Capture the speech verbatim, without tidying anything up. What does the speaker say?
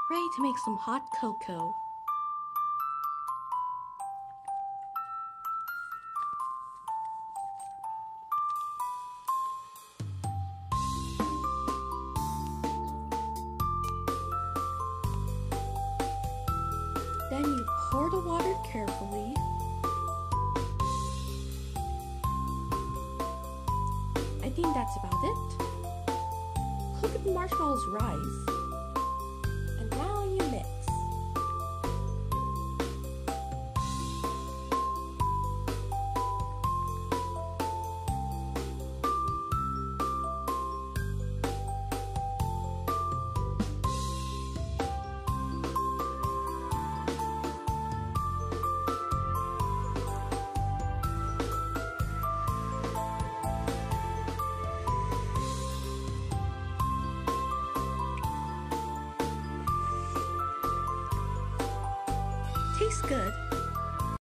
Ready to make some hot cocoa. Then you pour the water carefully. I think that's about it. Look at the marshmallows rise. And now you mix. Tastes good.